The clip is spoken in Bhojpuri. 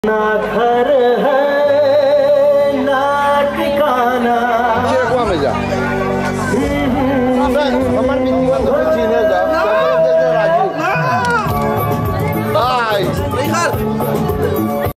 ना घर है ना ठिकाना। Hãy subscribe cho kênh Ghiền Mì Gõ để không bỏ lỡ những video hấp dẫn।